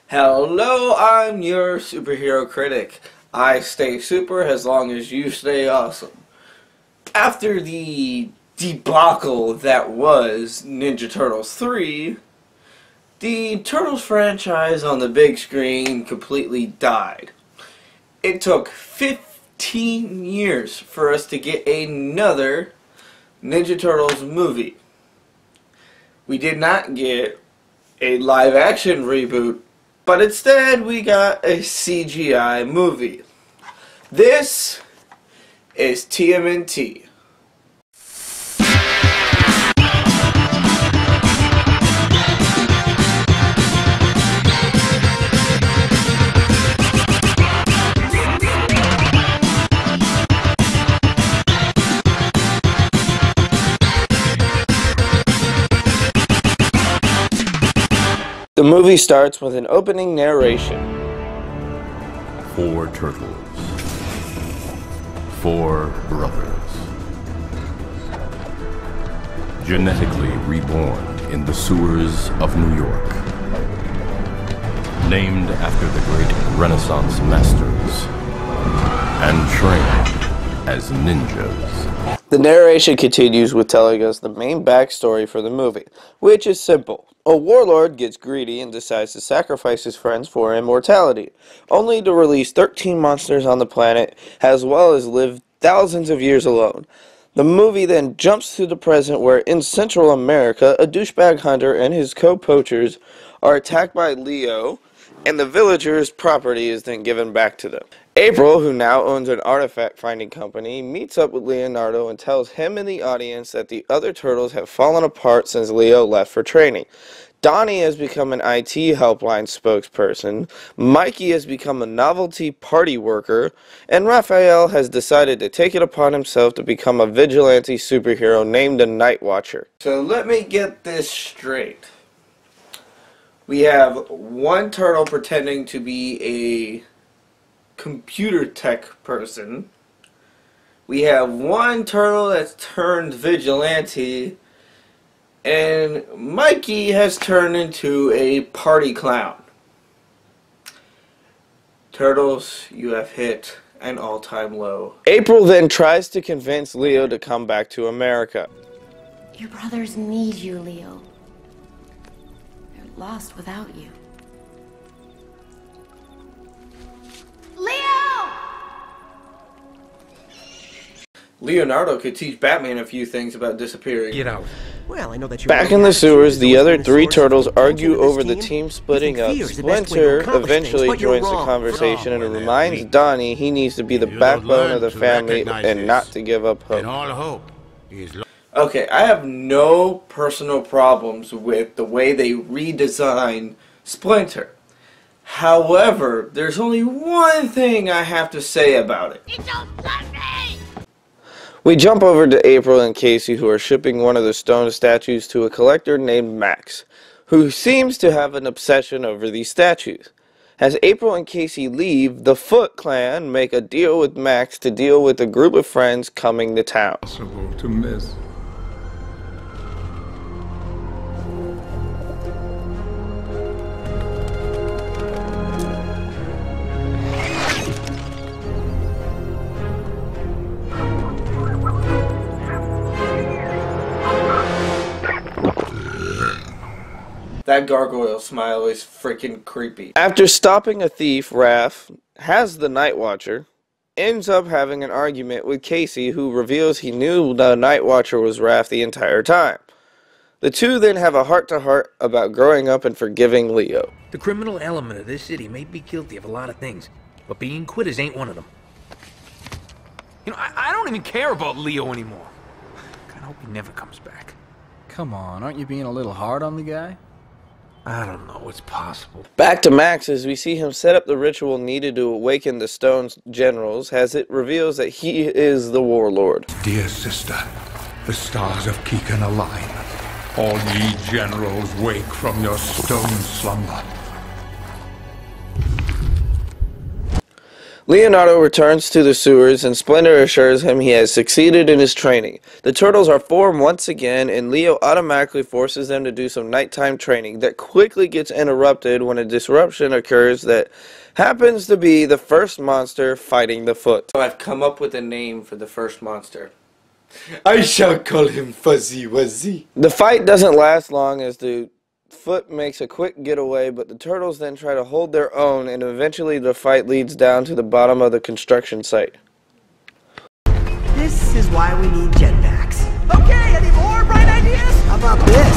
Hello, I'm your superhero critic. I stay super as long as you stay awesome. After the debacle that was Ninja Turtles 3, the Turtles franchise on the big screen completely died. It took 15 years for us to get another Ninja Turtles movie. We did not get a live-action reboot, but instead we got a CGI movie. This is TMNT. The movie starts with an opening narration. 4 turtles. 4 brothers. Genetically reborn in the sewers of New York. Named after the great Renaissance masters. And trained as ninjas. The narration continues with telling us the main backstory for the movie, which is simple. A warlord gets greedy and decides to sacrifice his friends for immortality, only to release 13 monsters on the planet, as well as live thousands of years alone. The movie then jumps to the present where in Central America, a douchebag hunter and his co-poachers are attacked by Leo, and the villagers' property is then given back to them. April, who now owns an artifact-finding company, meets up with Leonardo and tells him and the audience that the other turtles have fallen apart since Leo left for training. Donnie has become an IT helpline spokesperson, Mikey has become a novelty party worker, and Raphael has decided to take it upon himself to become a vigilante superhero named the Night Watcher. So let me get this straight. We have one turtle pretending to be a computer tech person. We have one turtle that's turned vigilante, and Mikey has turned into a party clown. Turtles, you have hit an all-time low. April then tries to convince Leo to come back to America. Your brothers need you, Leo. They're lost without you. Leonardo could teach Batman a few things about disappearing. Get out. Well, I know that back in the sewers, the other 3 turtles argue over the team splitting up. Splinter eventually joins the conversation and reminds Donnie he needs to be the backbone of the family and not to give up hope. Okay, I have no personal problems with the way they redesign Splinter. However, there's only one thing I have to say about it. You don't love me! We jump over to April and Casey, who are shipping one of the stone statues to a collector named Max, who seems to have an obsession over these statues. As April and Casey leave, the Foot Clan make a deal with Max to deal with a group of friends coming to town. Possible to miss. That gargoyle smile is freaking creepy. After stopping a thief, Raph has the Night Watcher, ends up having an argument with Casey, who reveals he knew the Night Watcher was Raph the entire time. The two then have a heart-to-heart about growing up and forgiving Leo. The criminal element of this city may be guilty of a lot of things, but being quitters ain't one of them. You know, I don't even care about Leo anymore. I hope he never comes back. Come on, aren't you being a little hard on the guy? I don't know, it's possible. Back to Max as we see him set up the ritual needed to awaken the Stone's generals, as it reveals that he is the warlord. Dear sister, the stars of Keekan align. All ye generals wake from your stone slumber. Leonardo returns to the sewers and Splinter assures him he has succeeded in his training. The turtles are formed once again and Leo automatically forces them to do some nighttime training that quickly gets interrupted when a disruption occurs that happens to be the first monster fighting the Foot. I've come up with a name for the first monster. I shall call him Fuzzy Wuzzy. The fight doesn't last long as the Foot makes a quick getaway, but the turtles then try to hold their own, and eventually the fight leads down to the bottom of the construction site. This is why we need jetpacks. Okay, any more bright ideas? How about this?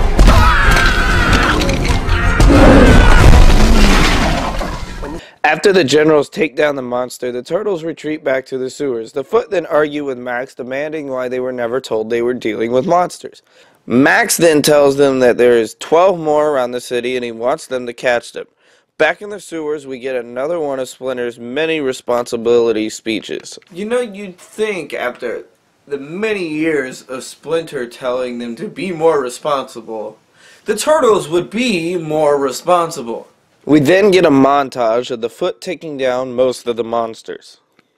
After the generals take down the monster, the turtles retreat back to the sewers. The Foot then argue with Max, demanding why they were never told they were dealing with monsters. Max then tells them that there is 12 more around the city and he wants them to catch them. Back in the sewers, we get another one of Splinter's many responsibility speeches. You know, you'd think after the many years of Splinter telling them to be more responsible, the turtles would be more responsible. We then get a montage of the Foot taking down most of the monsters.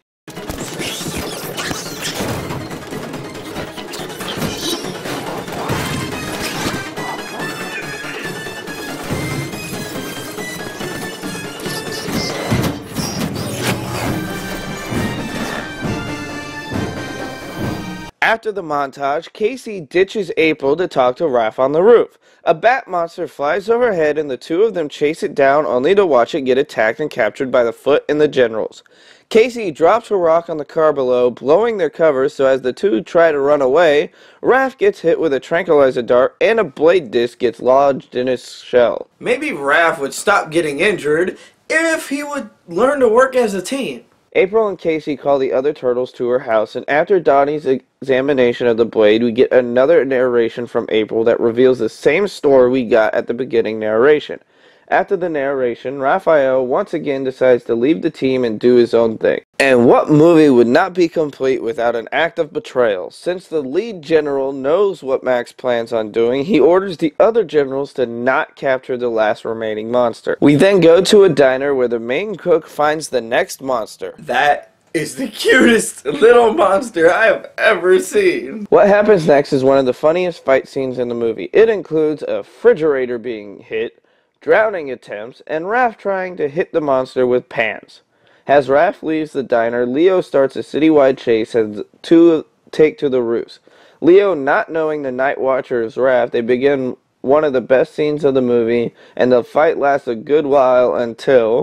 After the montage, Casey ditches April to talk to Raph on the roof. A bat monster flies overhead and the two of them chase it down only to watch it get attacked and captured by the Foot and the generals. Casey drops a rock on the car below, blowing their cover, so as the two try to run away, Raph gets hit with a tranquilizer dart and a blade disc gets lodged in his shell. Maybe Raph would stop getting injured if he would learn to work as a team. April and Casey call the other turtles to her house, and after Donnie's examination of the blade, we get another narration from April that reveals the same story we got at the beginning narration. After the narration, Raphael once again decides to leave the team and do his own thing. And what movie would not be complete without an act of betrayal? Since the lead general knows what Max plans on doing, he orders the other generals to not capture the last remaining monster. We then go to a diner where the main cook finds the next monster. That is the cutest little monster I have ever seen. What happens next is one of the funniest fight scenes in the movie. It includes a refrigerator being hit, drowning attempts, and Raph trying to hit the monster with pans. As Raph leaves the diner, Leo starts a citywide chase as the two take to the roofs. Leo, not knowing the Night Watcher is Raph, they begin one of the best scenes of the movie, and the fight lasts a good while until...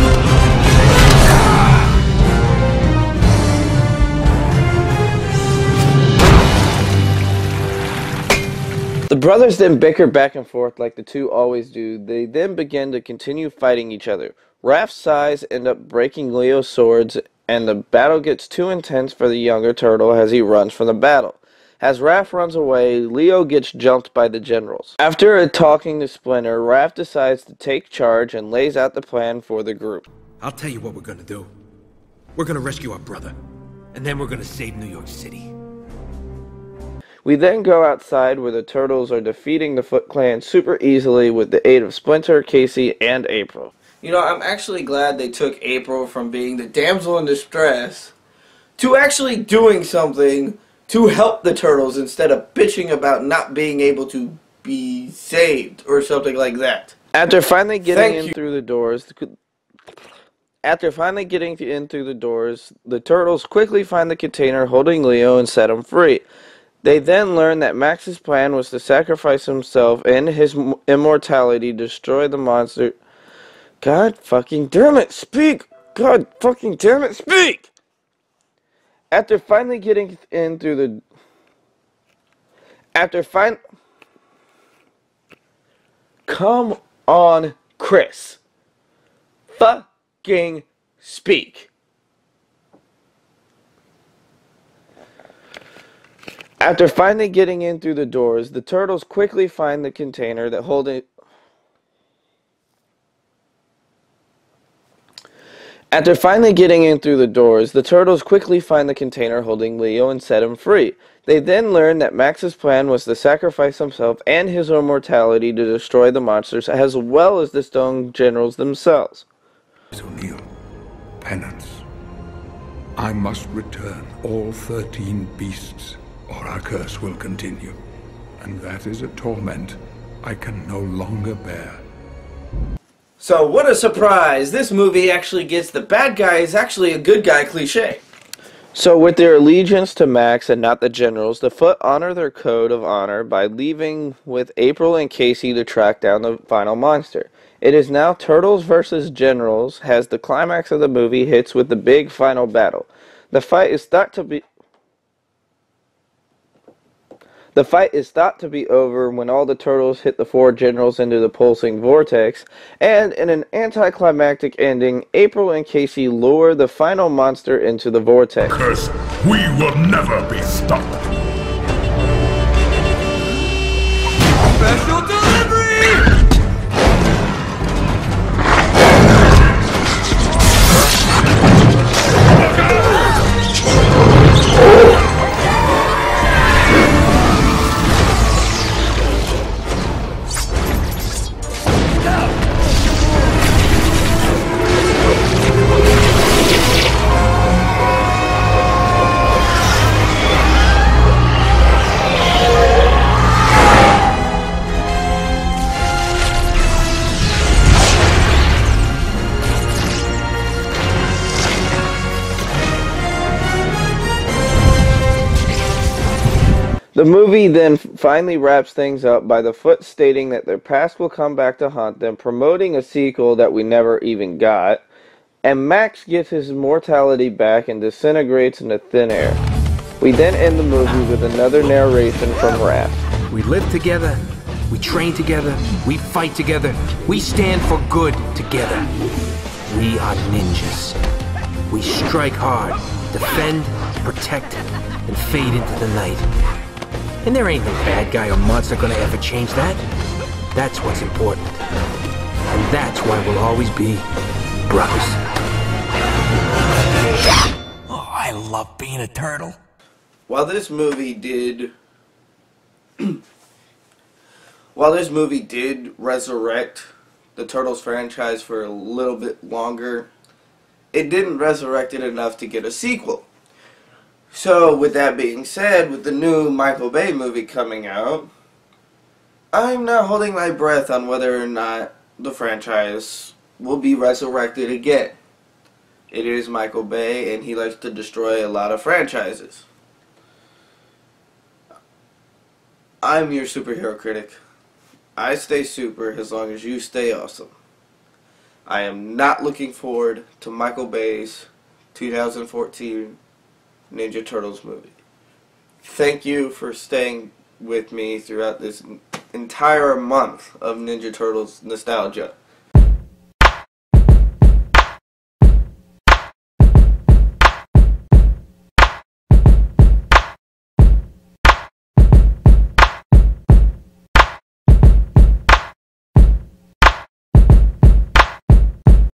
The brothers then bicker back and forth like the two always do. They then begin to continue fighting each other. Raph's size end up breaking Leo's swords, and the battle gets too intense for the younger turtle as he runs from the battle. As Raph runs away, Leo gets jumped by the generals. After talking to Splinter, Raph decides to take charge and lays out the plan for the group. I'll tell you what we're gonna do. We're gonna rescue our brother, and then we're gonna save New York City. We then go outside where the turtles are defeating the Foot Clan super easily with the aid of Splinter, Casey, and April. You know, I'm actually glad they took April from being the damsel in distress to actually doing something to help the turtles instead of bitching about not being able to be saved or something like that. After finally getting in through the doors, the turtles quickly find the container holding Leo and set him free. They then learn that Max's plan was to sacrifice himself and his immortality to destroy the monster. God fucking damn it, speak! God fucking damn it, speak! After finally getting in through the... Come on, Chris. Fucking speak. After finally getting in through the doors, the turtles quickly find the container that holding... After finally getting in through the doors, the turtles quickly find the container holding Leo and set him free. They then learn that Max's plan was to sacrifice himself and his immortality to destroy the monsters, as well as the Stone Generals themselves. O'Neill, penance, I must return all 13 beasts, or our curse will continue. And that is a torment I can no longer bear. So, what a surprise! This movie actually gets the bad guy is actually a good guy cliche. So with their allegiance to Max and not the generals, the Foot honor their code of honor by leaving with April and Casey to track down the final monster. It is now Turtles versus Generals, as the climax of the movie hits with the big final battle. The fight is thought to be over when all the turtles hit the four generals into the pulsing vortex, and in an anticlimactic ending, April and Casey lure the final monster into the vortex. Curse, we will never be stopped. Special delivery! The movie then finally wraps things up by the Foot stating that their past will come back to haunt them, promoting a sequel that we never even got, and Max gets his immortality back and disintegrates into thin air. We then end the movie with another narration from Raph. We live together, we train together, we fight together, we stand for good together. We are ninjas. We strike hard, defend, protect, and fade into the night. And there ain't no bad guy or monster gonna ever change that. That's what's important. And that's why we'll always be brothers. Oh, I love being a turtle. While this movie did resurrect the Turtles franchise for a little bit longer, it didn't resurrect it enough to get a sequel. So, with that being said, with the new Michael Bay movie coming out, I'm not holding my breath on whether or not the franchise will be resurrected again. It is Michael Bay, and he likes to destroy a lot of franchises. I'm your superhero critic. I stay super as long as you stay awesome. I am not looking forward to Michael Bay's 2014 Ninja Turtles movie. Thank you for staying with me throughout this entire month of Ninja Turtles nostalgia.